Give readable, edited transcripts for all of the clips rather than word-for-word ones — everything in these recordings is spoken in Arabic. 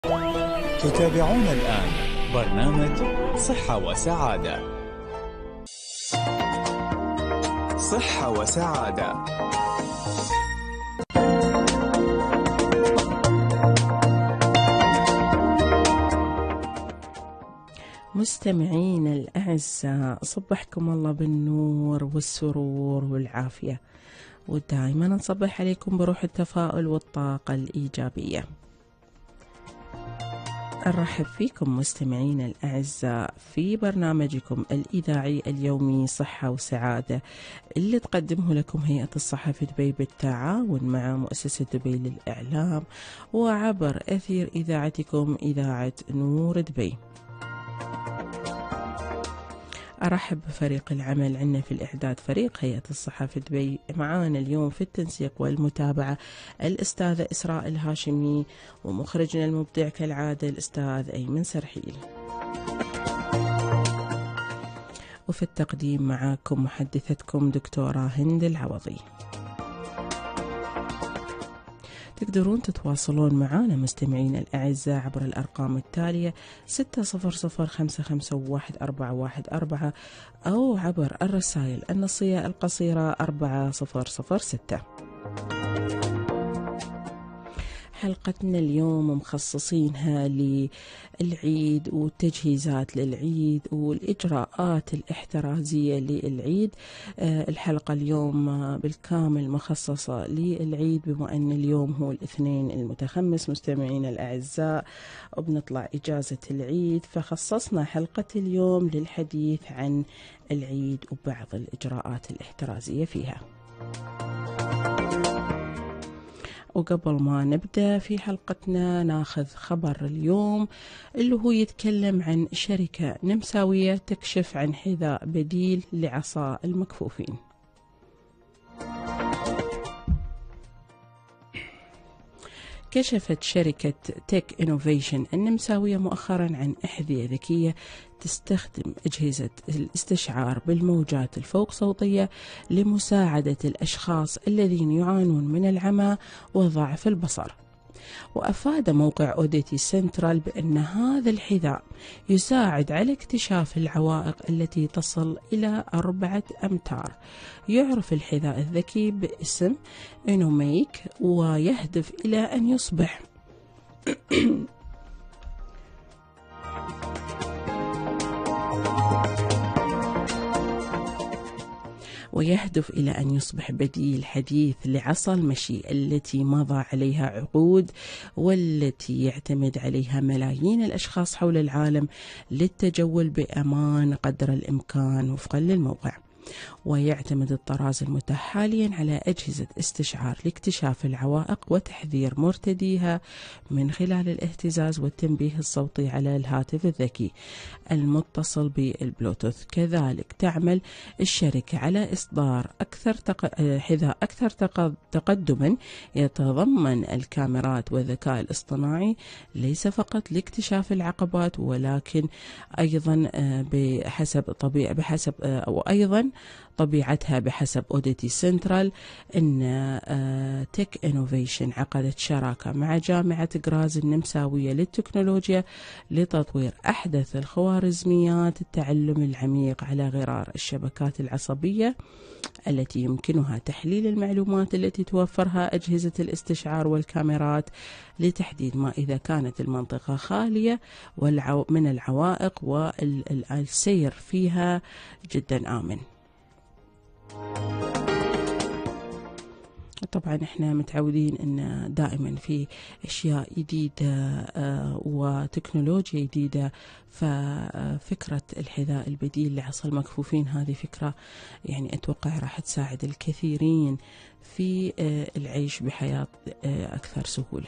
تتابعون الآن برنامج صحة وسعادة. صحة وسعادة. مستمعين الأعزاء، صبحكم الله بالنور والسرور والعافية، ودائما نصبح عليكم بروح التفاؤل والطاقة الإيجابية. أرحب فيكم مستمعين الأعزاء في برنامجكم الإذاعي اليومي صحة وسعادة، اللي تقدمه لكم هيئة الصحة في دبي بالتعاون مع مؤسسة دبي للإعلام وعبر أثير إذاعتكم إذاعة نور دبي. أرحب بفريق العمل عندنا في الإعداد، فريق هيئة الصحة في دبي. معانا اليوم في التنسيق والمتابعة الأستاذة إسراء الهاشمي، ومخرجنا المبدع كالعادة الأستاذ أيمن سرحيل، وفي التقديم معاكم محدثتكم دكتورة هند العوضي. تقدرون تتواصلون معنا مستمعين الأعزاء عبر الأرقام التالية 600551414 أو عبر الرسائل النصية القصيرة 4006. حلقتنا اليوم مخصصينها للعيد والتجهيزات للعيد والإجراءات الاحترازية للعيد. الحلقة اليوم بالكامل مخصصة للعيد، بما أن اليوم هو الاثنين المتخمس مستمعين الأعزاء وبنطلع إجازة العيد، فخصصنا حلقة اليوم للحديث عن العيد وبعض الإجراءات الاحترازية فيها. وقبل ما نبدأ في حلقتنا ناخذ خبر اليوم اللي هو يتكلم عن شركة نمساوية تكشف عن حذاء بديل لعصا المكفوفين. كشفت شركة تك إنوفيشن النمساوية مؤخرا عن أحذية ذكية تستخدم أجهزة الاستشعار بالموجات الفوق صوتية لمساعدة الأشخاص الذين يعانون من العمى وضعف البصر. وأفاد موقع أوديتي سنترال بأن هذا الحذاء يساعد على اكتشاف العوائق التي تصل إلى 4 أمتار. يعرف الحذاء الذكي باسم إنوميك، ويهدف إلى أن يصبح بديل حديث لعصا المشي التي مضى عليها عقود، والتي يعتمد عليها ملايين الأشخاص حول العالم للتجول بأمان قدر الإمكان وفقا للموقع. ويعتمد الطراز المتاح حاليا على أجهزة استشعار لاكتشاف العوائق وتحذير مرتديها من خلال الاهتزاز والتنبيه الصوتي على الهاتف الذكي المتصل بالبلوتوث. كذلك تعمل الشركة على إصدار حذاء أكثر تقدما يتضمن الكاميرات والذكاء الاصطناعي، ليس فقط لاكتشاف العقبات ولكن أيضا طبيعتها بحسب أوديتي سنترال أن تك إنوفيشن عقدت شراكة مع جامعة غراز النمساوية للتكنولوجيا لتطوير أحدث الخوارزميات التعلم العميق على غرار الشبكات العصبية، التي يمكنها تحليل المعلومات التي توفرها أجهزة الاستشعار والكاميرات لتحديد ما إذا كانت المنطقة خالية من العوائق والسير فيها جدا آمن. طبعا احنا متعودين ان دائما في اشياء جديدة وتكنولوجيا جديدة، ففكرة الحذاء البديل لعصا المكفوفين هذه فكرة يعني اتوقع راح تساعد الكثيرين في العيش بحياة اكثر سهولة.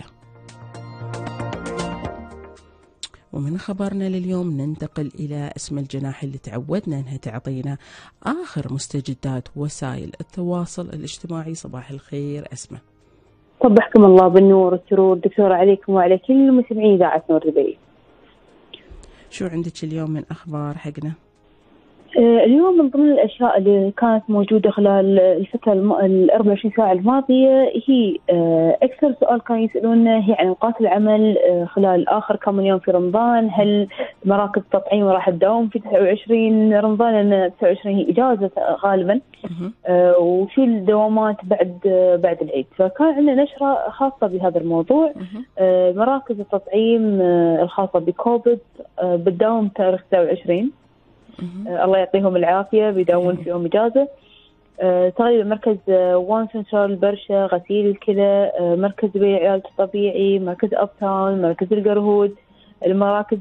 ومن خبرنا لليوم ننتقل إلى اسم الجناح اللي تعودنا أنها تعطينا آخر مستجدات وسائل التواصل الاجتماعي. صباح الخير أسماء. صبحكم الله بالنور والسرور دكتورة، عليكم وعلى كل مستمعين إذاعة نور دبي. شو عندك اليوم من أخبار حقنا؟ اليوم من ضمن الأشياء اللي كانت موجودة خلال الفترة 24 ساعة الماضية هي أكثر سؤال كانوا يسألونه هي عن أوقات العمل خلال آخر كم من يوم في رمضان. هل مراكز التطعيم راح تداوم في 29 رمضان؟ لأن 29 هي إجازة غالبا، وفي الدوامات بعد العيد. فكان عندنا نشرة خاصة بهذا الموضوع. مراكز التطعيم الخاصة بكوفيد بتداوم تاريخ 29. الله يعطيهم العافية، بيداومون في يوم إجازة. تقريبا مركز وان سنترال برشا، غسيل الكلى، مركز بيع العلاج الطبيعي، مركز أبتاون، مركز القرهود، المراكز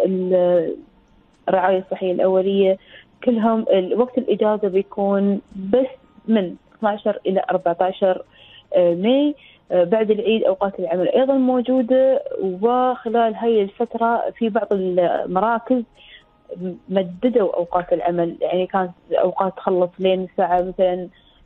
الرعاية الصحية الأولية، كلهم وقت الإجازة بيكون بس من 12 إلى 14 ماي. بعد العيد أوقات العمل أيضا موجودة. وخلال هاي الفترة في بعض المراكز مددوا أوقات العمل، يعني كانت أوقات تخلص لين الساعة مثلا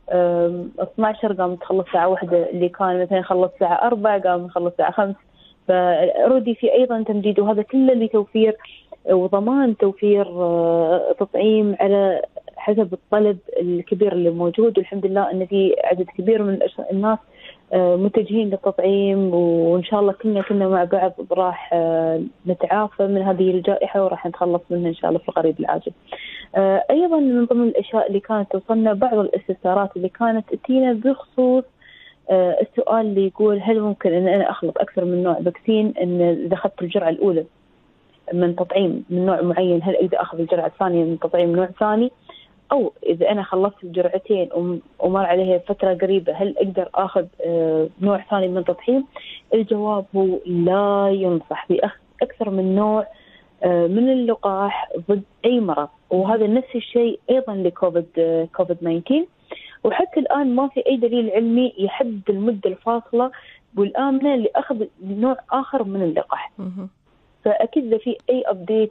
12 قام تخلص الساعة 1، اللي كان مثلا خلص الساعة 4 قام يخلص الساعة 5. فردي في أيضا تمديد، وهذا كله لتوفير وضمان توفير تطعيم على حسب الطلب الكبير اللي موجود. والحمد لله أن في عدد كبير من الناس متجهين للتطعيم، وإن شاء الله كلنا مع بعض راح نتعافى من هذه الجائحة وراح نتخلص منها إن شاء الله في القريب العاجل. أيضا من ضمن الأشياء اللي كانت توصلنا بعض الاستفسارات اللي كانت تأتينا بخصوص السؤال اللي يقول هل ممكن أن أنا أخلط أكثر من نوع فاكسين؟ إن إذا أخذت الجرعة الأولى من تطعيم من نوع معين هل أقدر أخذ الجرعة الثانية من تطعيم نوع ثاني؟ أو إذا أنا خلصت الجرعتين ومر عليها فترة قريبة هل أقدر أخذ نوع ثاني من التطعيم؟ الجواب هو لا ينصح بأخذ أكثر من نوع من اللقاح ضد أي مرض. وهذا نفس الشيء أيضا لكوفيد 19. وحتى الآن ما في أي دليل علمي يحدد المدة الفاصلة والآمنة لأخذ نوع آخر من اللقاح. فأكيد إذا في أي أبديت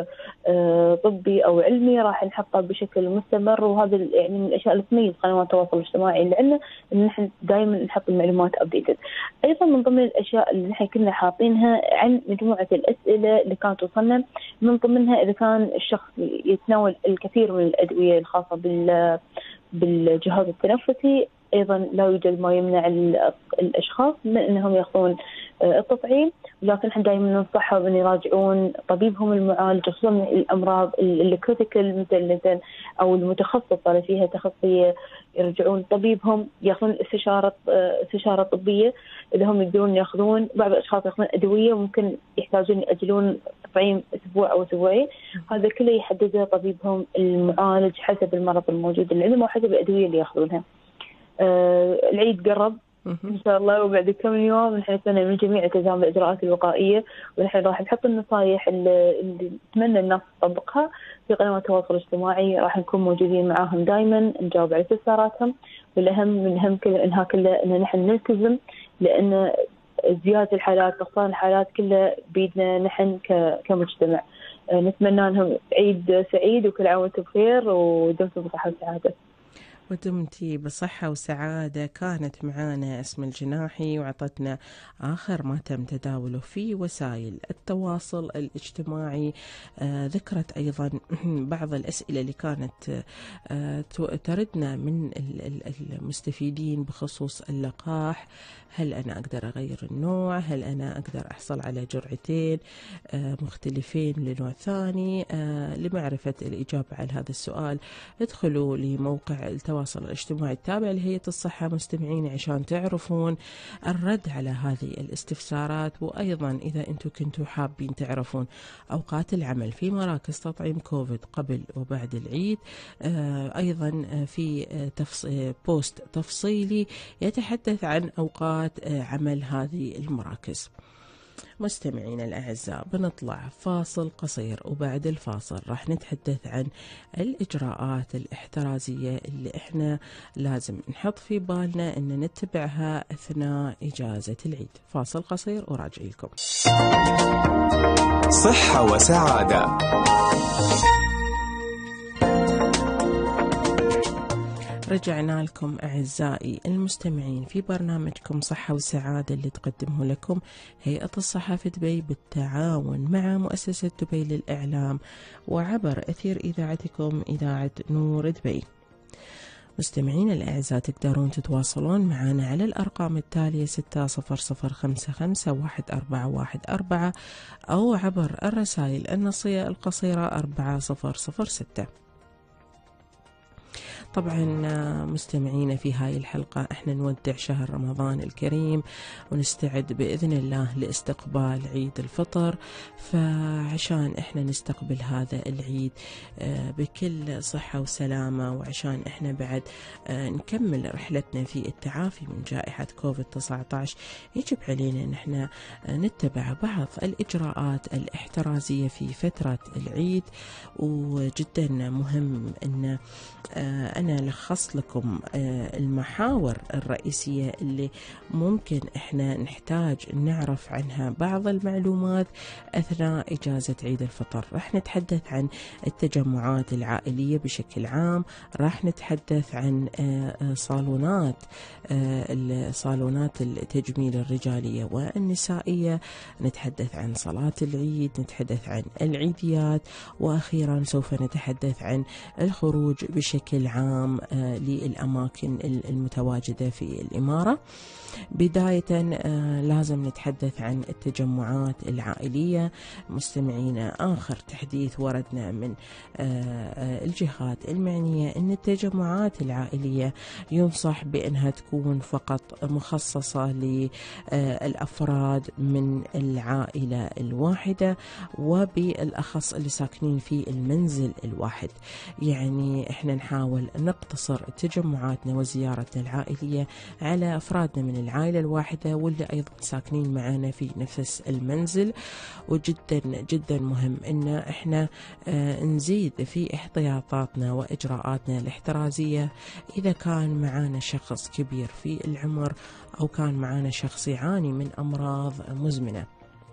طبي أو علمي راح نحطه بشكل مستمر. وهذا يعني من الأشياء اللي تميز قنوات التواصل الاجتماعي اللي عندنا، إن نحن دائما نحط المعلومات أبديتد. أيضا من ضمن الأشياء اللي نحن كنا حاطينها عن مجموعة الأسئلة اللي كانت توصلنا، من ضمنها إذا كان الشخص يتناول الكثير من الأدوية الخاصة بالجهاز التنفسي، أيضا لا يوجد ما يمنع الأشخاص من أنهم يأخذون التطعيم. ولكن احنا دائما ننصحهم أن يراجعون طبيبهم المعالج، خصوصا الأمراض الكريتيكال مثل أو المتخصصة فيها تخصصية، يرجعون طبيبهم يأخذون استشارة طبية. إذا هم يقدرون يأخذون، بعض الأشخاص يأخذون أدوية ممكن يحتاجون يأجلون تطعيم أسبوع أو أسبوعين، هذا كله يحدده طبيبهم المعالج حسب المرض الموجود اللي عندهم وحسب الأدوية اللي يأخذونها. العيد قرب إن شاء الله، وبعد كم يوم نحن نتمنى من الجميع التزام بالإجراءات الوقائية، ونحن راح نحط النصائح اللي نتمنى الناس تطبقها في قنوات التواصل الاجتماعي. راح نكون موجودين معاهم دائما نجاوب على استفساراتهم. والأهم من هم إنها كلها إن نحن نلتزم، لأن زيادة الحالات نقصان الحالات كلها بيدنا نحن كمجتمع. نتمنى لهم عيد سعيد وكل عام وانتم بخير ودمتم بصحة وسعادة. ودمتي بصحة وسعادة. كانت معانا أسماء الجناحي وعطتنا آخر ما تم تداوله في وسائل التواصل الاجتماعي. ذكرت أيضا بعض الأسئلة اللي كانت تردنا من المستفيدين بخصوص اللقاح. هل أنا أقدر أغير النوع؟ هل أنا أقدر أحصل على جرعتين مختلفين لنوع ثاني؟ لمعرفة الإجابة على هذا السؤال ادخلوا لموقع التواصل الاجتماعي التابع لهيئة الصحة مستمعين عشان تعرفون الرد على هذه الاستفسارات. وأيضا إذا أنتم كنتوا حابين تعرفون أوقات العمل في مراكز تطعيم كوفيد قبل وبعد العيد، أيضا في بوست تفصيلي يتحدث عن أوقات عمل هذه المراكز. مستمعين الأعزاء، بنطلع فاصل قصير، وبعد الفاصل راح نتحدث عن الإجراءات الاحترازية اللي احنا لازم نحط في بالنا ان نتبعها أثناء إجازة العيد. فاصل قصير وراجع لكم. صحة وسعادة. رجعنا لكم أعزائي المستمعين في برنامجكم صحة وسعادة اللي تقدمه لكم هيئة الصحة في دبي بالتعاون مع مؤسسة دبي للإعلام وعبر أثير إذاعتكم إذاعة نور دبي. مستمعين الأعزاء تقدرون تتواصلون معنا على الأرقام التالية 6005514414 أو عبر الرسائل النصية القصيرة 4006. طبعا مستمعينا في هاي الحلقة احنا نودع شهر رمضان الكريم ونستعد بإذن الله لاستقبال عيد الفطر، فعشان احنا نستقبل هذا العيد بكل صحة وسلامة، وعشان احنا بعد نكمل رحلتنا في التعافي من جائحة كوفيد-19 يجب علينا ان احنا نتبع بعض الإجراءات الاحترازية في فترة العيد. وجدا مهم ان أنا لخص لكم المحاور الرئيسية اللي ممكن إحنا نحتاج نعرف عنها بعض المعلومات أثناء إجازة عيد الفطر. راح نتحدث عن التجمعات العائلية بشكل عام، راح نتحدث عن صالونات التجميل الرجالية والنسائية، نتحدث عن صلاة العيد، نتحدث عن العيديات، وأخيرا سوف نتحدث عن الخروج بشكل عام للأماكن المتواجدة في الإمارة. بداية لازم نتحدث عن التجمعات العائلية. مستمعينا آخر تحديث وردنا من الجهات المعنية أن التجمعات العائلية ينصح بأنها تكون فقط مخصصة للأفراد من العائلة الواحدة، وبالأخص اللي ساكنين في المنزل الواحد. يعني احنا نحاول نقتصر تجمعاتنا وزيارتنا العائلية على أفرادنا من العائلة الواحدة واللي أيضا ساكنين معنا في نفس المنزل. وجدا جدا مهم إن احنا نزيد في احتياطاتنا وإجراءاتنا الاحترازية إذا كان معنا شخص كبير في العمر أو كان معنا شخص يعاني من أمراض مزمنة.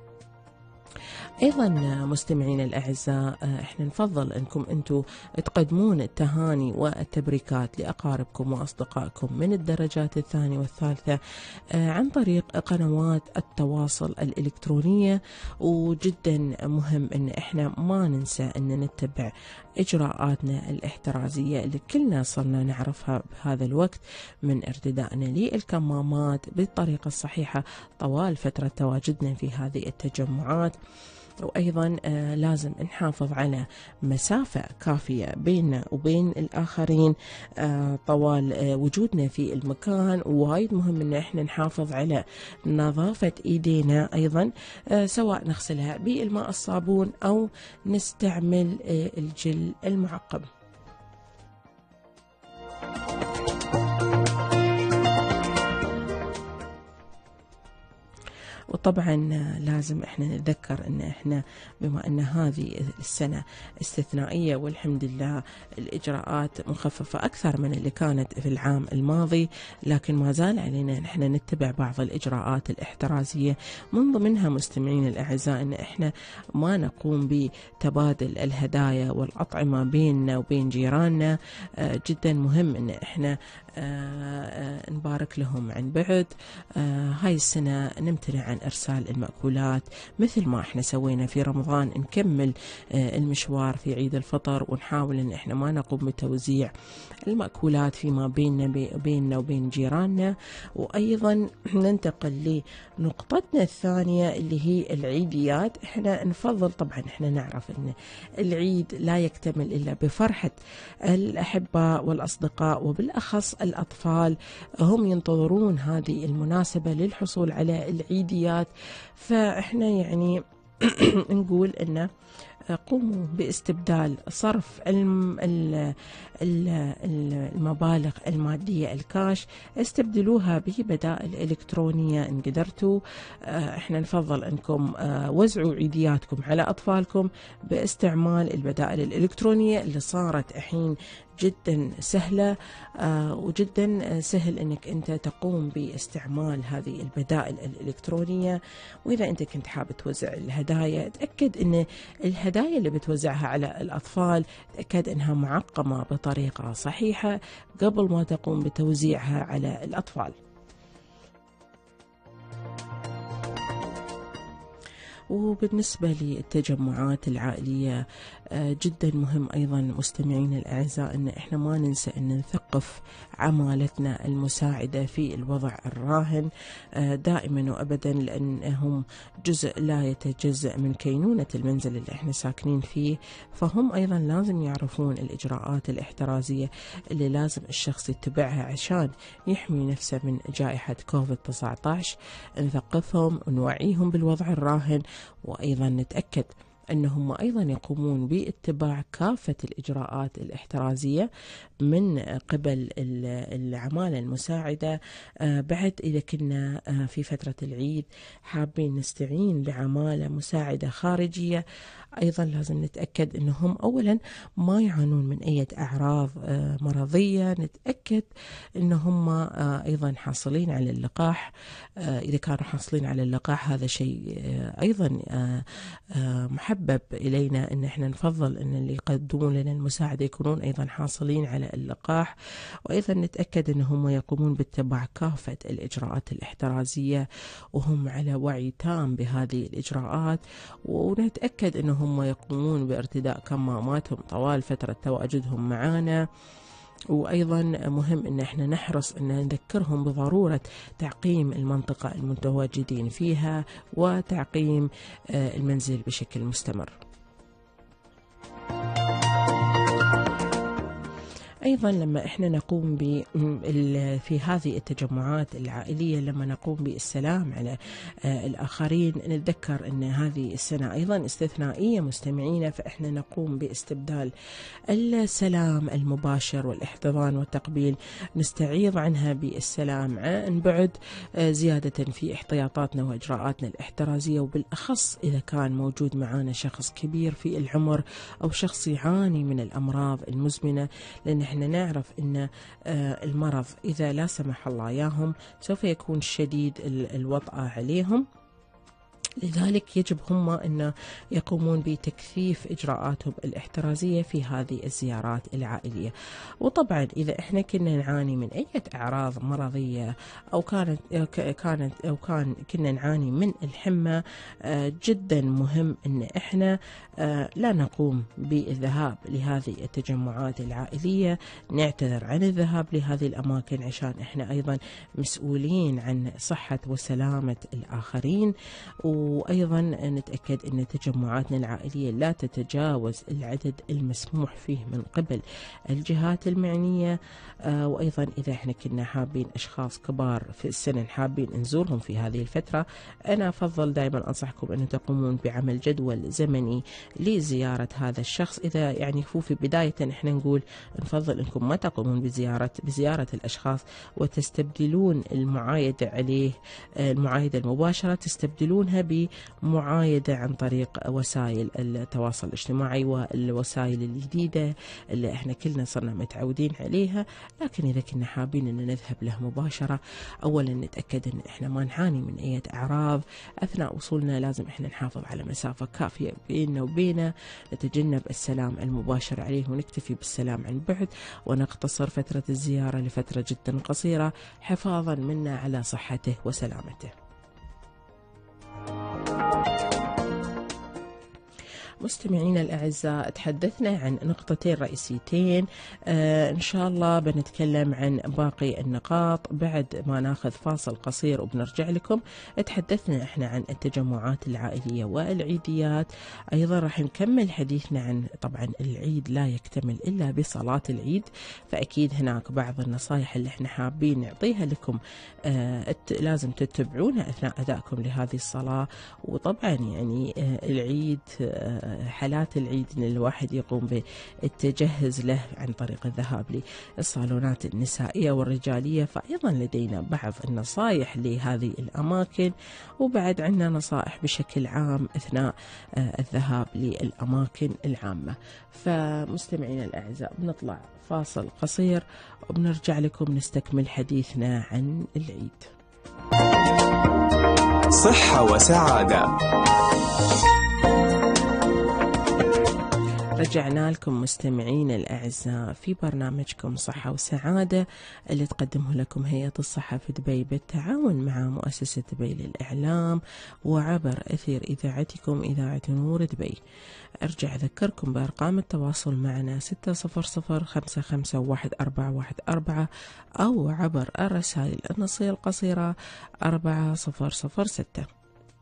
أيضا مستمعين الأعزاء احنا نفضل أنكم أنتم تقدمون التهاني والتبريكات لأقاربكم وأصدقائكم من الدرجات الثانية والثالثة عن طريق قنوات التواصل الإلكترونية. وجدا مهم أن احنا ما ننسى أن نتبع إجراءاتنا الاحترازية اللي كلنا صرنا نعرفها بهذا الوقت، من ارتدائنا للكمامات بالطريقة الصحيحة طوال فترة تواجدنا في هذه التجمعات. وأيضا لازم نحافظ على مسافة كافية بيننا وبين الآخرين طوال وجودنا في المكان. ووايد مهم أن احنا نحافظ على نظافة إيدينا أيضا، سواء نغسلها بالماء الصابون أو نستعمل الجل المعقم. وطبعا لازم احنا نتذكر ان احنا بما ان هذه السنة استثنائية والحمد لله الاجراءات مخففة اكثر من اللي كانت في العام الماضي، لكن ما زال علينا ان احنا نتبع بعض الاجراءات الاحترازية، من ضمنها مستمعين الاعزاء ان احنا ما نقوم بتبادل الهدايا والاطعمة بيننا وبين جيراننا. جدا مهم ان احنا نبارك لهم عن بعد. هاي السنة نمتنع عن إرسال المأكولات مثل ما احنا سوينا في رمضان، نكمل المشوار في عيد الفطر ونحاول ان احنا ما نقوم بتوزيع المأكولات فيما بيننا وبين جيراننا. وأيضا ننتقل لنقطتنا الثانية اللي هي العيديات. احنا نفضل طبعا احنا نعرف ان العيد لا يكتمل إلا بفرحة الأحباء والأصدقاء، وبالأخص الأطفال هم ينتظرون هذه المناسبة للحصول على العيديات. فإحنا يعني نقول إن قوموا باستبدال صرف المبالغ المادية الكاش، استبدلوها ببدائل إلكترونية إن قدرتوا. احنا نفضل أنكم وزعوا عيدياتكم على أطفالكم باستعمال البدائل الإلكترونية اللي صارت الحين جدا سهلة، وجدا سهل أنك أنت تقوم باستعمال هذه البدائل الإلكترونية. وإذا أنت كنت حاب توزع الهدايا، تأكد أن الهدايا اللي بتوزعها على الأطفال تأكد أنها معقمة بطريقة صحيحة قبل ما تقوم بتوزيعها على الأطفال. وبالنسبة للتجمعات العائلية جدا مهم أيضا مستمعين الأعزاء أن إحنا ما ننسى أن نثقف عمالتنا المساعدة في الوضع الراهن دائما وأبدا، لأنهم جزء لا يتجزأ من كينونة المنزل اللي إحنا ساكنين فيه، فهم أيضا لازم يعرفون الإجراءات الاحترازية اللي لازم الشخص يتبعها عشان يحمي نفسه من جائحة كوفيد-19. نثقفهم ونوعيهم بالوضع الراهن، وأيضا نتأكد أنهم أيضا يقومون باتباع كافة الإجراءات الاحترازية من قبل العمالة المساعدة. بعد إذا كنا في فترة العيد حابين نستعين بعمالة مساعدة خارجية، أيضا لازم نتأكد أنهم أولا ما يعانون من أي أعراض مرضية، نتأكد أنهم أيضا حاصلين على اللقاح. إذا كانوا حاصلين على اللقاح هذا شيء أيضا محبب إلينا، أن احنا نفضل أن اللي يقدمون لنا المساعدة يكونون أيضا حاصلين على اللقاح. وأيضا نتأكد أنهم يقومون باتباع كافة الإجراءات الاحترازية وهم على وعي تام بهذه الإجراءات، ونتأكد أنهم يقومون بارتداء كماماتهم طوال فترة تواجدهم معنا. وأيضا مهم أن احنا نحرص أن نذكرهم بضرورة تعقيم المنطقة المتواجدين فيها وتعقيم المنزل بشكل مستمر. أيضا لما إحنا نقوم في هذه التجمعات العائلية، لما نقوم بالسلام على الآخرين، نتذكر أن هذه السنة أيضا استثنائية مستمعين، فإحنا نقوم باستبدال السلام المباشر والاحتضان والتقبيل، نستعيض عنها بالسلام عن بعد، زيادة في احتياطاتنا وإجراءاتنا الاحترازية، وبالأخص إذا كان موجود معنا شخص كبير في العمر أو شخص يعاني من الأمراض المزمنة، لأن احنا نعرف ان المرض اذا لا سمح الله ياهم سوف يكون شديد الوطأة عليهم. لذلك يجب هم أن يقومون بتكثيف إجراءاتهم الاحترازية في هذه الزيارات العائلية. وطبعا إذا إحنا كنا نعاني من أي أعراض مرضية أو كنا نعاني من الحمى، جدا مهم أن إحنا لا نقوم بالذهاب لهذه التجمعات العائلية، نعتذر عن الذهاب لهذه الأماكن عشان إحنا أيضا مسؤولين عن صحة وسلامة الآخرين. وأيضا نتأكد أن تجمعاتنا العائلية لا تتجاوز العدد المسموح فيه من قبل الجهات المعنية. وأيضا إذا احنا كنا حابين أشخاص كبار في السن حابين نزورهم في هذه الفترة، أنا أفضل دائما أنصحكم أن تقومون بعمل جدول زمني لزيارة هذا الشخص. إذا يعني في بداية احنا نقول نفضل أنكم ما تقومون بزيارة الأشخاص وتستبدلون المعايدة عليه، المعايدة المباشرة تستبدلونها بمعايدة عن طريق وسائل التواصل الاجتماعي والوسائل الجديدة اللي احنا كلنا صرنا متعودين عليها. لكن إذا كنا حابين أن نذهب له مباشرة، أولا نتأكد أن احنا ما نعاني من أي أعراض أثناء وصولنا، لازم احنا نحافظ على مسافة كافية بيننا وبينه، نتجنب السلام المباشر عليه ونكتفي بالسلام عن بعد، ونقتصر فترة الزيارة لفترة جدا قصيرة حفاظا منا على صحته وسلامته. مستمعينا الأعزاء، تحدثنا عن نقطتين رئيسيتين، إن شاء الله بنتكلم عن باقي النقاط بعد ما ناخذ فاصل قصير وبنرجع لكم. تحدثنا احنا عن التجمعات العائلية والعيديات، أيضا راح نكمل حديثنا عن طبعا العيد لا يكتمل إلا بصلاة العيد، فأكيد هناك بعض النصائح اللي احنا حابين نعطيها لكم لازم تتبعونها أثناء أدائكم لهذه الصلاة. وطبعا يعني العيد حالات العيد أن الواحد يقوم بالتجهز له عن طريق الذهاب للصالونات النسائية والرجالية، فأيضا لدينا بعض النصائح لهذه الأماكن، وبعد عندنا نصائح بشكل عام أثناء الذهاب للأماكن العامة. فمستمعينا الأعزاء بنطلع فاصل قصير وبنرجع لكم نستكمل حديثنا عن العيد. صحة وسعادة. رجعنا لكم مستمعين الأعزاء في برنامجكم صحة وسعادة اللي تقدمه لكم هيئة الصحة في دبي بالتعاون مع مؤسسة دبي للإعلام وعبر أثير إذاعتكم إذاعة نور دبي. أرجع أذكركم بأرقام التواصل معنا 600-551414 أو عبر الرسائل النصية القصيرة 4006.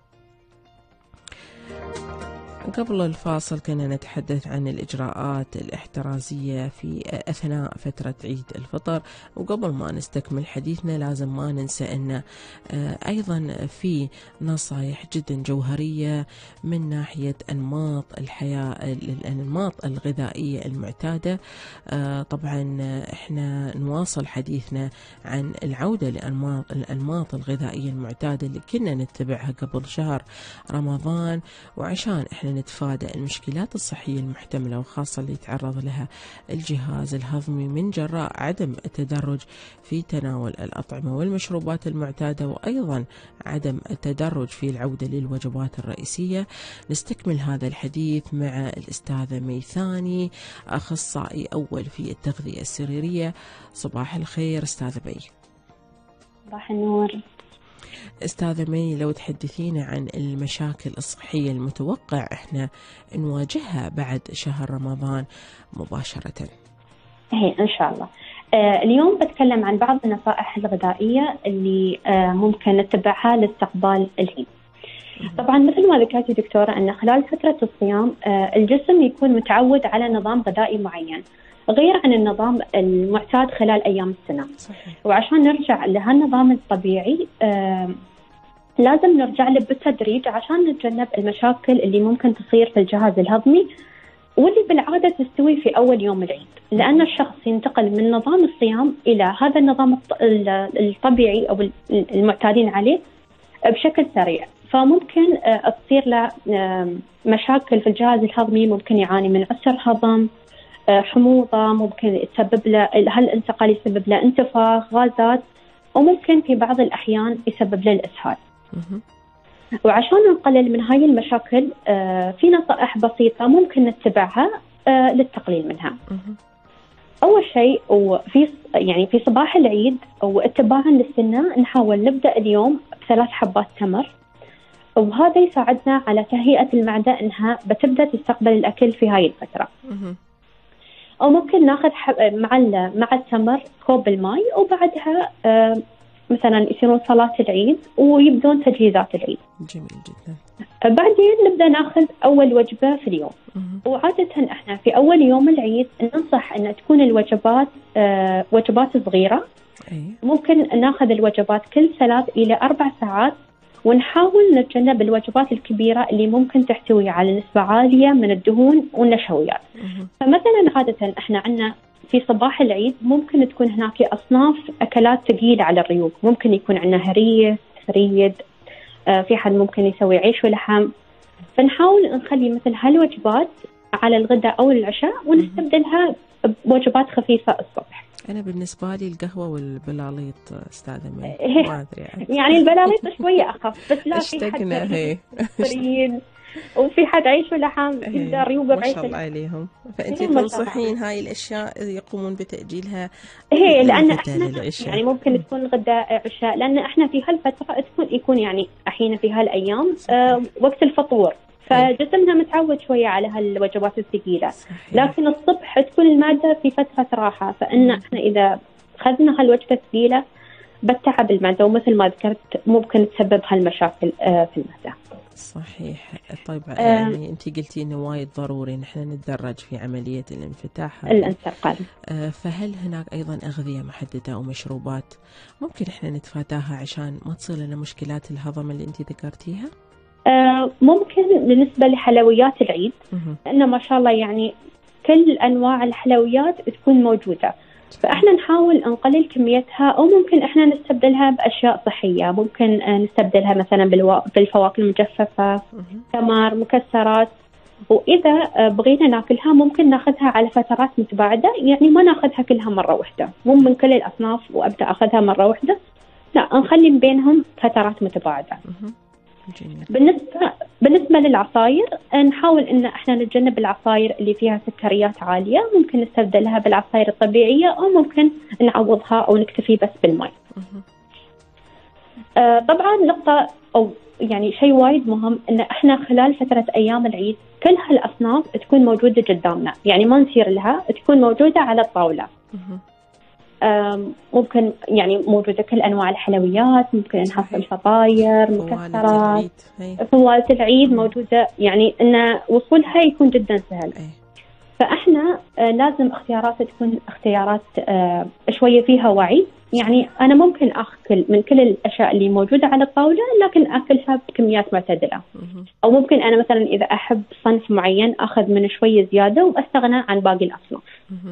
قبل الفاصل كنا نتحدث عن الإجراءات الاحترازية في أثناء فترة عيد الفطر، وقبل ما نستكمل حديثنا لازم ما ننسى أن أيضا في نصائح جدا جوهرية من ناحية أنماط الحياة، الأنماط الغذائية المعتادة. طبعا احنا نواصل حديثنا عن العودة للأنماط الغذائية المعتادة اللي كنا نتبعها قبل شهر رمضان، وعشان احنا نتفادى المشكلات الصحية المحتملة وخاصة اللي يتعرض لها الجهاز الهضمي من جراء عدم التدرج في تناول الأطعمة والمشروبات المعتادة، وأيضا عدم التدرج في العودة للوجبات الرئيسية. نستكمل هذا الحديث مع الأستاذة ميثاني، أخصائي أول في التغذية السريرية. صباح الخير أستاذة مي. صباح النور. أستاذة مي، لو تحدثينا عن المشاكل الصحية المتوقع إحنا نواجهها بعد شهر رمضان مباشرة. إن شاء الله. اليوم بتكلم عن بعض النصائح الغذائية اللي ممكن نتبعها لاستقبال العيد. طبعا مثل ما ذكرتي دكتورة أن خلال فترة الصيام الجسم يكون متعود على نظام غذائي معين غير عن النظام المعتاد خلال أيام السنة. صحيح. وعشان نرجع لهالنظام الطبيعي لازم نرجع له بالتدريج عشان نتجنب المشاكل اللي ممكن تصير في الجهاز الهضمي واللي بالعادة تستوي في أول يوم العيد، لأن الشخص ينتقل من نظام الصيام إلى هذا النظام الطبيعي أو المعتادين عليه بشكل سريع، فممكن تصير له مشاكل في الجهاز الهضمي، ممكن يعاني من عسر هضم، حموضة، ممكن يسبب له هالانتقال يسبب له انتفاخ، غازات، وممكن في بعض الأحيان يسبب له الإسهال. وعشان نقلل من هاي المشاكل في نصائح بسيطة ممكن نتبعها للتقليل منها. أول شيء في صباح العيد واتباعا للسنة نحاول نبدأ اليوم ب3 حبات تمر، وهذا يساعدنا على تهيئة المعدة إنها بتبدأ تستقبل الأكل في هاي الفترة. أو ممكن ناخذ مع التمر كوب الماء، وبعدها مثلا يصيرون صلاة العيد ويبدون تجهيزات العيد. جميل جدا. بعدين نبدأ ناخذ أول وجبة في اليوم. وعادة احنا في أول يوم العيد ننصح أن تكون الوجبات وجبات صغيرة. ممكن ناخذ الوجبات كل 3 إلى 4 ساعات، ونحاول نتجنب الوجبات الكبيرة اللي ممكن تحتوي على نسبة عالية من الدهون والنشويات. فمثلا عادة احنا عندنا في صباح العيد ممكن تكون هناك أصناف أكلات ثقيلة على الريوق، ممكن يكون عندنا هريس، ثريد، في حد ممكن يسوي عيش ولحم، فنحاول نخلي مثل هالوجبات على الغداء أو العشاء ونستبدلها بوجبات خفيفة الصبح. أنا بالنسبة لي القهوة والبلاليط أستاذة مي، ما أدري يعني البلاليط شوية أخف، بس لا في حد وفي حد عيش ولحم يقدر يوقف ما شاء الله عليهم. فأنت تنصحين هاي الأشياء يقومون بتأجيلها لأن إحنا يعني ممكن تكون غداء عشاء، لأن إحنا في هالفترة يكون يعني أحيانا في هالأيام وقت الفطور، فجسمنا متعود شوية على هالوجبات الثقيلة. لكن الصبح تكون المعدة في فترة راحة، فإن إحنا إذا أخذنا هالوجبة الثقيلة بتعب المعدة، ومثل ما ذكرت ممكن تسبب هالمشاكل في المعدة. صحيح. طيب يعني أنت قلتي إنه وايد ضروري نحن نتدرج في عملية الانتقال. فهل هناك أيضا أغذية محددة أو مشروبات ممكن إحنا نتفاداها عشان ما تصير لنا مشكلات الهضم اللي أنت ذكرتيها؟ ممكن بالنسبة لحلويات العيد، لأنه ما شاء الله يعني كل أنواع الحلويات تكون موجودة، فإحنا نحاول نقلل كميتها، أو ممكن إحنا نستبدلها بأشياء صحية. ممكن نستبدلها مثلا بالفواكه المجففة، تمر، مكسرات. وإذا بغينا ناكلها ممكن ناخذها على فترات متباعدة، يعني ما ناخذها كلها مرة واحدة، مو من كل الأصناف وأبدأ أخذها مرة واحدة، لا، نخلي بينهم فترات متباعدة. بالنسبة للعصاير، نحاول إن إحنا نتجنب العصاير اللي فيها سكريات عالية، ممكن نستبدلها بالعصاير الطبيعية، أو ممكن نعوضها أو نكتفي بس بالماء. طبعا نقطة أو يعني شيء وايد مهم، إن إحنا خلال فترة أيام العيد كل هالأصناف تكون موجودة قدامنا، يعني ما نسير لها، تكون موجودة على الطاولة. ممكن يعني موجودة كل أنواع الحلويات، ممكن نحصل فطاير، مكسرات، فوالة العيد موجودة، يعني إن وصولها يكون جدا سهل. فإحنا لازم اختيارات تكون اختيارات شوية فيها وعي، يعني أنا ممكن أكل من كل الأشياء اللي موجودة على الطاولة، لكن أكلها بكميات معتدلة. أو ممكن أنا مثلا إذا أحب صنف معين أخذ منه شوية زيادة وأستغنى عن باقي الأصناف.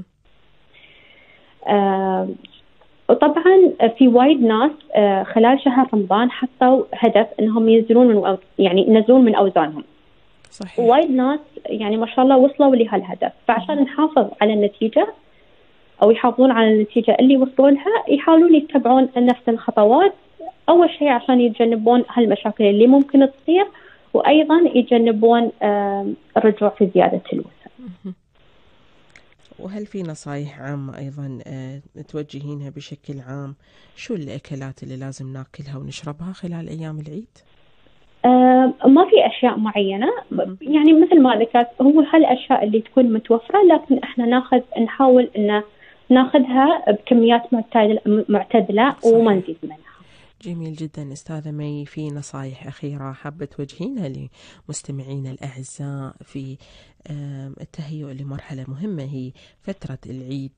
وطبعا في وايد ناس خلال شهر رمضان حطوا هدف انهم ينزلون من اوزانهم. صحيح. وايد ناس يعني ما شاء الله وصلوا لهالهدف، فعشان نحافظ على النتيجة او يحافظون على النتيجة اللي وصلوا لها، يحاولون يتبعون نفس الخطوات. اول شيء عشان يتجنبون هالمشاكل اللي ممكن تصير، وايضا يتجنبون الرجوع في زيادة الوزن. وهل في نصايح عامة أيضا توجهينها بشكل عام؟ شو الأكلات اللي لازم ناكلها ونشربها خلال أيام العيد؟ ما في أشياء معينة، يعني مثل ما ذكرت هو هالأشياء اللي تكون متوفرة، لكن إحنا نحاول إن ناخذها بكميات معتدلة وما نزيد منها. جميل جدا. أستاذة مي، في نصايح أخيرة حابة توجهينها لمستمعينا الأعزاء في التهيؤ لمرحلة مهمة هي فترة العيد؟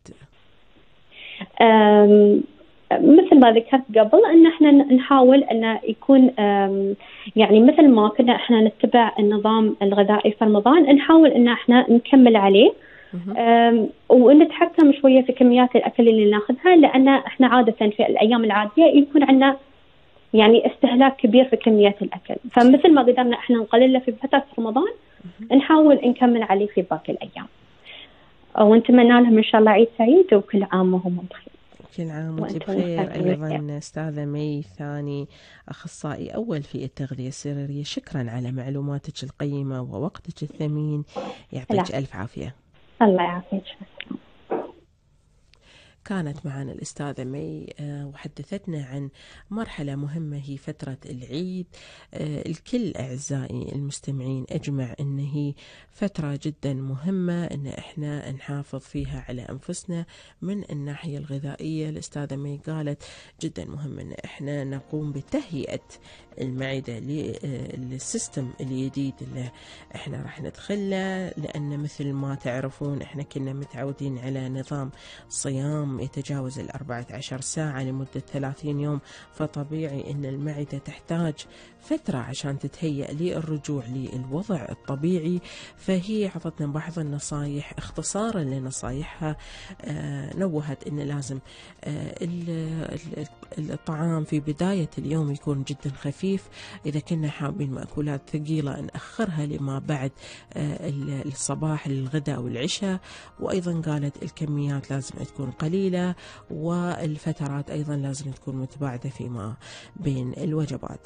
مثل ما ذكرت قبل، أن احنا نحاول أن يكون يعني مثل ما كنا احنا نتبع النظام الغذائي في رمضان، نحاول أن احنا نكمل عليه، ونتحكم شوية في كميات الأكل اللي ناخذها، لأن احنا عادة في الأيام العادية يكون عندنا يعني استهلاك كبير في كميات الأكل، فمثل ما قدرنا احنا نقلله في فترة رمضان نحاول نكمل عليه في باقي الأيام. ونتمنى لهم إن شاء الله عيد سعيد، وكل عام وهم بخير. كل عام وانت بخير. أيضا أستاذة مي ثاني، أخصائي أول في التغذية السريرية، شكرا على معلوماتك القيمة ووقتك الثمين، يعطيك ألف عافية. الله يعافيك. كانت معنا الأستاذة مي وحدثتنا عن مرحلة مهمة هي فترة العيد. الكل أعزائي المستمعين أجمع أن هي فترة جدا مهمة أن إحنا نحافظ فيها على أنفسنا من الناحية الغذائية. الأستاذة مي قالت جدا مهم أن إحنا نقوم بتهيئة المعدة للسيستم الجديد اللي إحنا راح ندخله، لأن مثل ما تعرفون إحنا كنا متعودين على نظام صيام يتجاوز 14 ساعة لمدة 30 يوم، فطبيعي أن المعدة تحتاج فترة عشان تتهيأ للرجوع للوضع الطبيعي. فهي عطتنا بعض النصايح اختصارا لنصايحها. نوهت أن لازم الطعام في بداية اليوم يكون جدا خفيف، إذا كنا حابين مأكولات ثقيلة نأخرها لما بعد الصباح للغداء والعشاء. وأيضا قالت الكميات لازم تكون قليلة، والفترات أيضا لازم تكون متباعدة فيما بين الوجبات.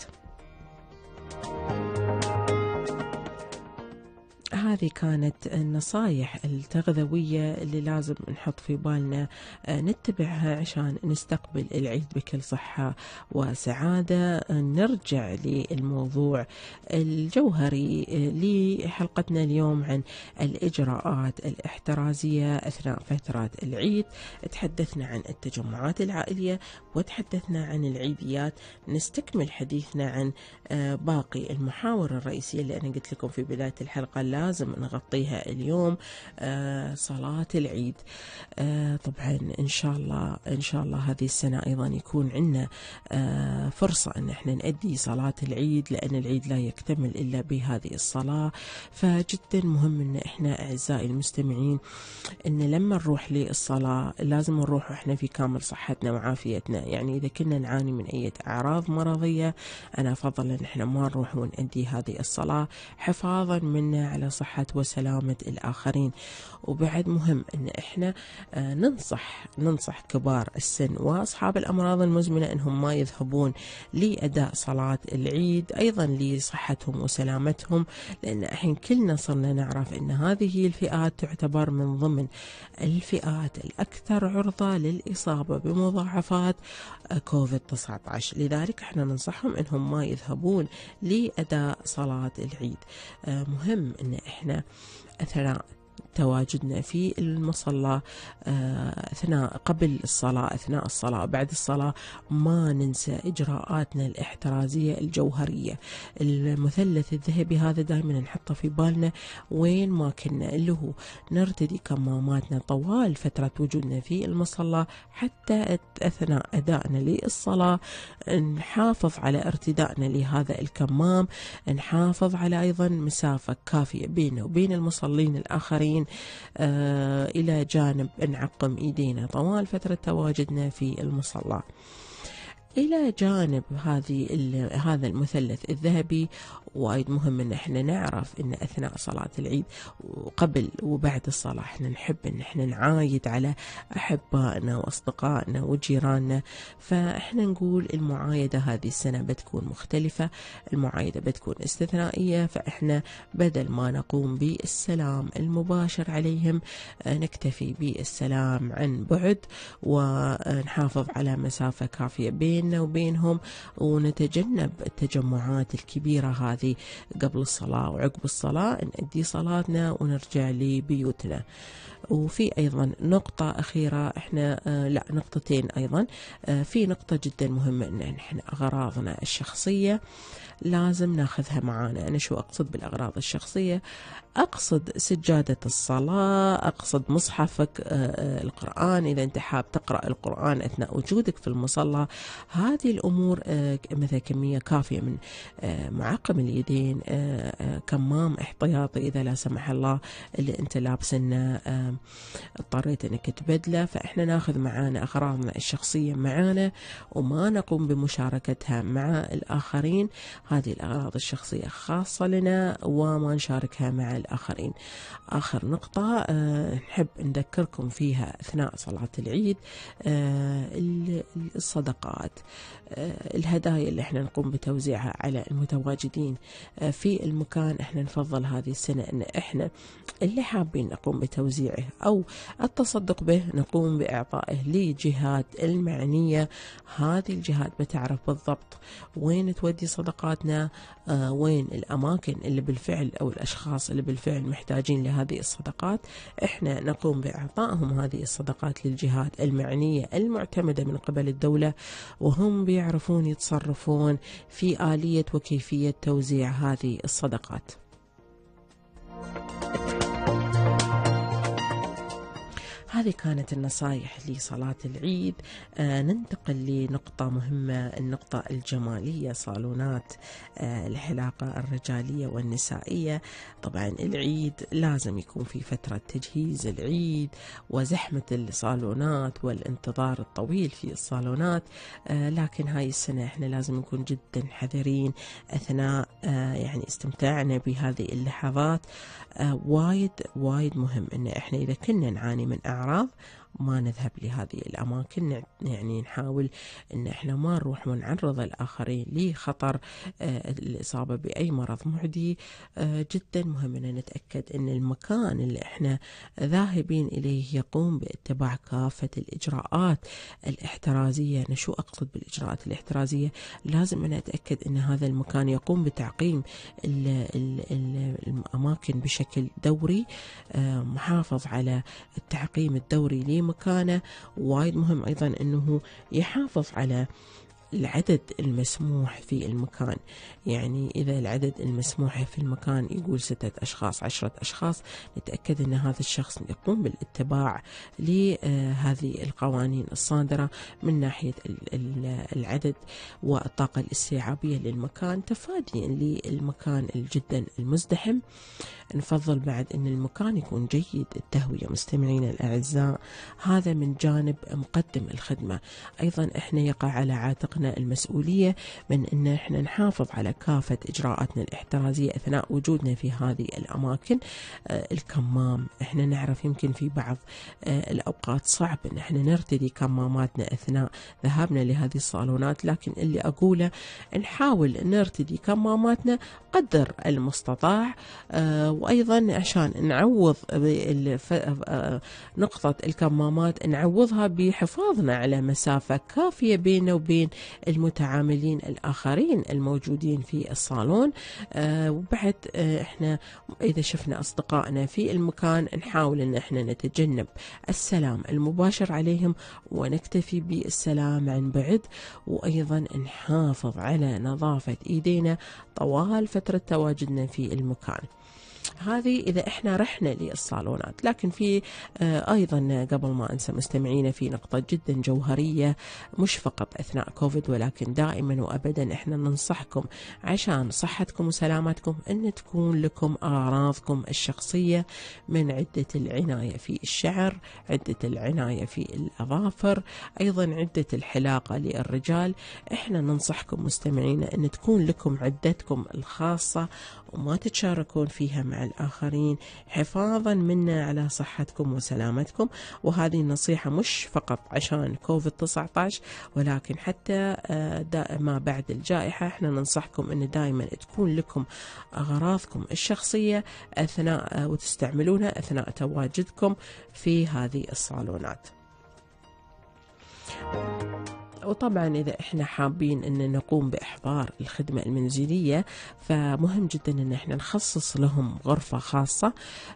هذه كانت النصايح التغذوية اللي لازم نحط في بالنا نتبعها عشان نستقبل العيد بكل صحة وسعادة. نرجع للموضوع الجوهري لحلقتنا اليوم عن الإجراءات الاحترازية أثناء فترة العيد. تحدثنا عن التجمعات العائلية وتحدثنا عن العيديات. نستكمل حديثنا عن باقي المحاور الرئيسية اللي أنا قلت لكم في بداية الحلقة لازم لازم نغطيها اليوم، صلاة العيد. طبعا إن شاء الله هذه السنة أيضا يكون عندنا فرصة أن احنا نأدي صلاة العيد، لأن العيد لا يكتمل إلا بهذه الصلاة. فجدا مهم أن احنا أعزائي المستمعين أن لما نروح للصلاة لازم نروح احنا في كامل صحتنا وعافيتنا. يعني إذا كنا نعاني من أي أعراض مرضية، أنا أفضل أن احنا ما نروح ونأدي هذه الصلاة حفاظا منا على صحة وسلامة الآخرين. وبعد مهم أن احنا ننصح كبار السن وأصحاب الأمراض المزمنة أنهم ما يذهبون لأداء صلاة العيد، أيضا لصحتهم وسلامتهم، لأن الحين كلنا صرنا نعرف أن هذه الفئات تعتبر من ضمن الفئات الأكثر عرضة للإصابة بمضاعفات كوفيد-19. لذلك احنا ننصحهم أنهم ما يذهبون لأداء صلاة العيد. مهم أن احنا أثناء تواجدنا في المصلى، قبل الصلاة، أثناء الصلاة وبعد الصلاة، ما ننسى إجراءاتنا الاحترازية الجوهرية. المثلث الذهبي هذا دائما نحطه في بالنا وين ما كنا، اللي هو نرتدي كماماتنا طوال فترة وجودنا في المصلى، حتى أثناء أدائنا للصلاة نحافظ على ارتدائنا لهذا الكمام، نحافظ على أيضا مسافة كافية بيننا وبين المصلين الآخرين، إلى جانب نعقم إيدينا طوال فترة تواجدنا في المصلى. إلى جانب هذا المثلث الذهبي، وايد مهم ان احنا نعرف ان اثناء صلاة العيد وقبل وبعد الصلاة احنا نحب ان احنا نعايد على احبائنا واصدقائنا وجيراننا. فاحنا نقول المعايدة هذه السنة بتكون مختلفة، المعايدة بتكون استثنائية، فاحنا بدل ما نقوم بالسلام المباشر عليهم نكتفي بالسلام عن بعد، ونحافظ على مسافة كافية بيننا وبينهم، ونتجنب التجمعات الكبيرة هذه قبل الصلاة وعقب الصلاة، نأدي صلاتنا ونرجع لبيوتنا. وفي أيضا نقطة أخيرة، إحنا نقطتين أيضا. في نقطة جدا مهمة إن إحنا أغراضنا الشخصية لازم ناخذها معانا. أنا شو أقصد بالأغراض الشخصية؟ أقصد سجادة الصلاة، أقصد مصحفك القرآن إذا أنت حاب تقرأ القرآن أثناء وجودك في المصلى. هذه الأمور مثل كمية كافية من معقم اليدين، كمام احتياطي إذا لا سمح الله اللي أنت لابسنه اضطريت أنك تبدله. فإحنا ناخذ معانا أغراضنا الشخصية معانا وما نقوم بمشاركتها مع الآخرين. هذه الأغراض الشخصية خاصة لنا وما نشاركها مع الآخرين. آخر نقطة نحب نذكركم فيها أثناء صلاة العيد، الصدقات، الهدايا اللي احنا نقوم بتوزيعها على المتواجدين في المكان. احنا نفضل هذه السنة ان احنا اللي حابين نقوم بتوزيعه او التصدق به نقوم بإعطائه لجهات المعنية. هذه الجهات بتعرف بالضبط وين تودي صدقاتنا، وين الأماكن اللي بالفعل أو الأشخاص اللي بالفعل محتاجين لهذه الصدقات. احنا نقوم بإعطائهم هذه الصدقات للجهات المعنية المعتمدة من قبل الدولة، وهم بيعرفون يتصرفون في آلية وكيفية توزيع هذه الصدقات. هذه كانت النصائح لصلاة العيد. ننتقل لنقطة مهمة، النقطة الجمالية، صالونات الحلاقة الرجالية والنسائية. طبعا العيد لازم يكون في فترة تجهيز العيد وزحمة الصالونات والانتظار الطويل في الصالونات، لكن هاي السنة احنا لازم نكون جدا حذرين أثناء يعني استمتاعنا بهذه اللحظات. وايد مهم ان احنا اذا كنا نعاني من اعراض ما نذهب لهذه الأماكن. يعني نحاول أن احنا ما نروح ونعرض الآخرين لخطر الإصابة بأي مرض معدي. جدا مهم أن نتأكد أن المكان اللي احنا ذاهبين إليه يقوم باتباع كافة الإجراءات الاحترازية. أنا شو أقصد بالإجراءات الاحترازية؟ لازم أنا أتأكد أن هذا المكان يقوم بتعقيم الأماكن بشكل دوري، محافظ على التعقيم الدوري مكانه. وايد مهم أيضا أنه يحافظ على العدد المسموح في المكان. يعني إذا العدد المسموح في المكان يقول 6 أشخاص 10 أشخاص، نتأكد أن هذا الشخص يقوم بالاتباع لهذه القوانين الصادرة من ناحية العدد والطاقة الاستيعابية للمكان، تفاديا للمكان جدا المزدحم. نفضل بعد أن المكان يكون جيد التهوية مستمعين الأعزاء، هذا من جانب مقدم الخدمة. أيضا إحنا يقع على عاتقنا المسؤولية من أن إحنا نحافظ على كافة إجراءاتنا الاحترازية أثناء وجودنا في هذه الأماكن. الكمام، إحنا نعرف يمكن في بعض الأوقات صعب أن إحنا نرتدي كماماتنا أثناء ذهابنا لهذه الصالونات، لكن اللي أقوله نحاول نرتدي كماماتنا قدر المستطاع. وأيضا عشان نعوض نقطة الكمامات نعوضها بحفاظنا على مسافة كافية بيننا وبين المتعاملين الآخرين الموجودين في الصالون. وبعد احنا إذا شفنا أصدقائنا في المكان نحاول أن احنا نتجنب السلام المباشر عليهم ونكتفي بالسلام عن بعد، وأيضا نحافظ على نظافة إيدينا طوال فترة تواجدنا في المكان. هذه إذا إحنا رحنا للصالونات. لكن في أيضا قبل ما أنسى مستمعينا، في نقطة جدا جوهرية مش فقط أثناء كوفيد ولكن دائما وأبدا إحنا ننصحكم عشان صحتكم وسلامتكم أن تكون لكم أغراضكم الشخصية، من عدة العناية في الشعر، عدة العناية في الأظافر، أيضا عدة الحلاقة للرجال. إحنا ننصحكم مستمعينا أن تكون لكم عدتكم الخاصة وما تتشاركون فيها مع الآخرين، حفاظا منا على صحتكم وسلامتكم. وهذه النصيحة مش فقط عشان كوفيد 19 ولكن حتى ما بعد الجائحة. احنا ننصحكم ان دائما تكون لكم أغراضكم الشخصية أثناء وتستعملونها أثناء تواجدكم في هذه الصالونات. وطبعا إذا إحنا حابين أن نقوم بإحضار الخدمة المنزلية فمهم جدا أن إحنا نخصص لهم غرفة خاصة،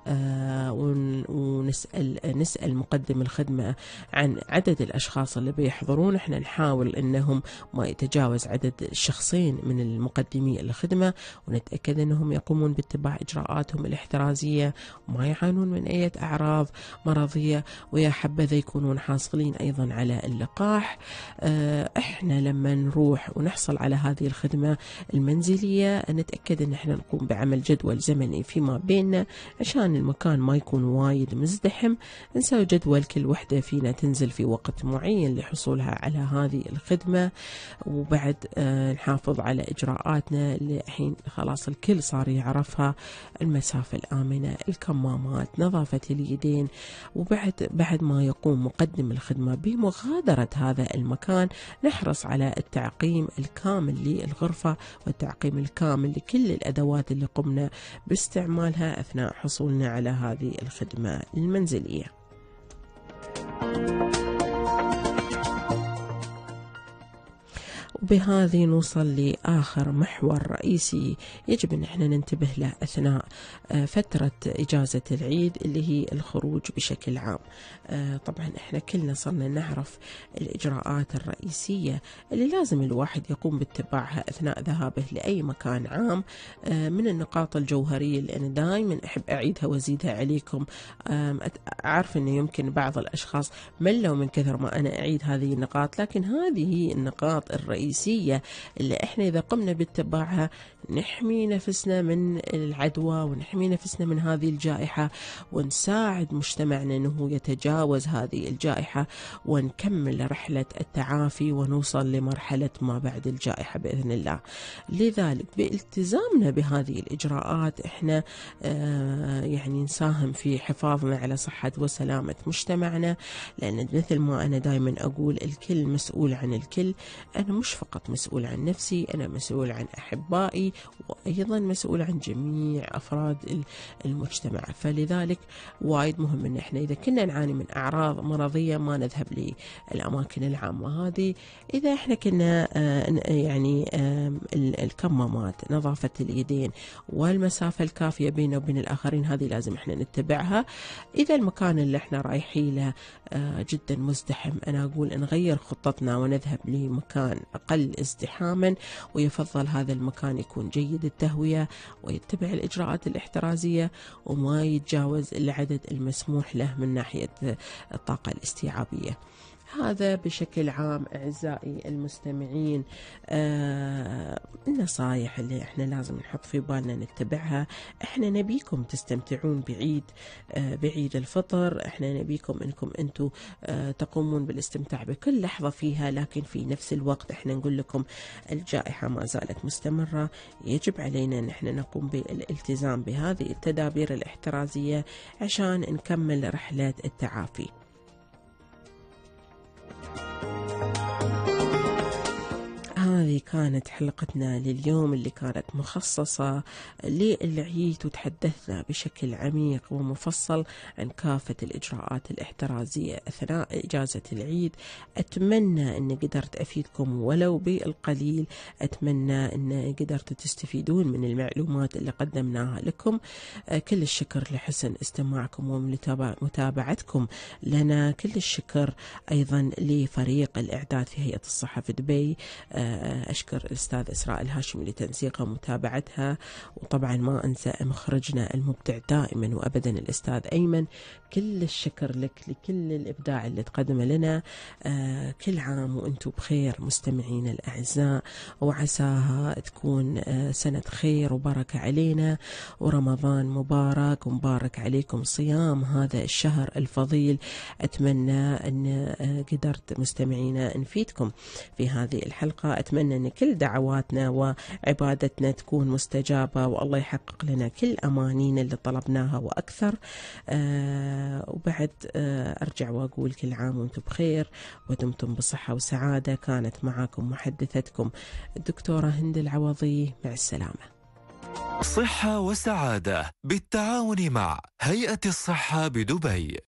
ونسأل مقدم الخدمة عن عدد الأشخاص اللي بيحضرون. إحنا نحاول أنهم ما يتجاوز عدد الشخصين من المقدمي الخدمة، ونتأكد أنهم يقومون باتباع إجراءاتهم الاحترازية وما يعانون من أي أعراض مرضية، ويا حبذا يكونون حاصلين أيضا على اللقاح. احنا لما نروح ونحصل على هذه الخدمة المنزلية نتأكد ان احنا نقوم بعمل جدول زمني فيما بيننا عشان المكان ما يكون وايد مزدحم. نسوي جدول كل وحدة فينا تنزل في وقت معين لحصولها على هذه الخدمة، وبعد نحافظ على اجراءاتنا اللي الحين خلاص الكل صار يعرفها: المسافة الآمنة، الكمامات، نظافة اليدين. وبعد ما يقوم مقدم الخدمة بمغادرة هذا المكان نحرص على التعقيم الكامل للغرفة والتعقيم الكامل لكل الأدوات اللي قمنا باستعمالها أثناء حصولنا على هذه الخدمة المنزلية. وبهذه نوصل لآخر محور رئيسي يجب أن احنا ننتبه له أثناء فترة إجازة العيد، اللي هي الخروج بشكل عام. طبعا احنا كلنا صرنا نعرف الإجراءات الرئيسية اللي لازم الواحد يقوم باتباعها أثناء ذهابه لأي مكان عام. من النقاط الجوهرية اللي أنا دائما أحب أعيدها وأزيدها عليكم، أعرف أنه يمكن بعض الأشخاص ملوا من كثر ما أنا أعيد هذه النقاط، لكن هذه هي النقاط الرئيسية اللي احنا إذا قمنا باتباعها نحمي نفسنا من العدوى ونحمي نفسنا من هذه الجائحة، ونساعد مجتمعنا أنه يتجاوز هذه الجائحة ونكمل رحلة التعافي ونوصل لمرحلة ما بعد الجائحة بإذن الله. لذلك بالتزامنا بهذه الإجراءات احنا يعني نساهم في حفاظنا على صحة وسلامة مجتمعنا، لأن مثل ما أنا دائما أقول الكل مسؤول عن الكل. أنا مش فقط مسؤول عن نفسي، أنا مسؤول عن أحبائي وأيضا مسؤول عن جميع أفراد المجتمع. فلذلك وايد مهم أن احنا إذا كنا نعاني من أعراض مرضية ما نذهب للأماكن العامة هذه. إذا احنا كنا يعني الكمامات، نظافة اليدين والمسافة الكافية بيننا وبين الآخرين هذه لازم احنا نتبعها. إذا المكان اللي احنا رايحين له جدا مزدحم، أنا أقول نغير خطتنا ونذهب لمكان أقل ازدحاما، ويفضل هذا المكان يكون جيد التهوية ويتبع الإجراءات الاحترازية وما يتجاوز العدد المسموح له من ناحية الطاقة الاستيعابية. هذا بشكل عام أعزائي المستمعين النصائح اللي احنا لازم نحط في بالنا نتبعها. احنا نبيكم تستمتعون بعيد الفطر، احنا نبيكم انكم انتم تقومون بالاستمتاع بكل لحظة فيها، لكن في نفس الوقت احنا نقول لكم الجائحة ما زالت مستمرة، يجب علينا ان احنا نقوم بالالتزام بهذه التدابير الاحترازية عشان نكمل رحلة التعافي. هذه كانت حلقتنا لليوم اللي كانت مخصصة للعيد، وتحدثنا بشكل عميق ومفصل عن كافة الإجراءات الاحترازية أثناء إجازة العيد. أتمنى أن قدرت أفيدكم ولو بالقليل، أتمنى أن قدرتوا تستفيدون من المعلومات اللي قدمناها لكم. كل الشكر لحسن استماعكم ومتابعتكم لنا، كل الشكر أيضا لفريق الإعداد في هيئة الصحة في دبي، أشكر الأستاذ إسراء الهاشمي لتنسيقها ومتابعتها، وطبعا ما أنسى مخرجنا المبدع دائما وأبدا الأستاذ أيمن. كل الشكر لك لكل الإبداع اللي تقدمه لنا. كل عام وأنتم بخير مستمعين الأعزاء، وعساها تكون سنة خير وبركة علينا، ورمضان مبارك ومبارك عليكم صيام هذا الشهر الفضيل. أتمنى أن قدرت مستمعينا نفيدكم في هذه الحلقة. أتمنى أن كل دعواتنا وعبادتنا تكون مستجابة، والله يحقق لنا كل أمانينا اللي طلبناها وأكثر. وبعد أرجع وأقول كل عام وأنتم بخير ودمتم بصحة وسعادة. كانت معاكم محدثتكم الدكتورة هند العوضي، مع السلامة. صحة وسعادة بالتعاون مع هيئة الصحة بدبي.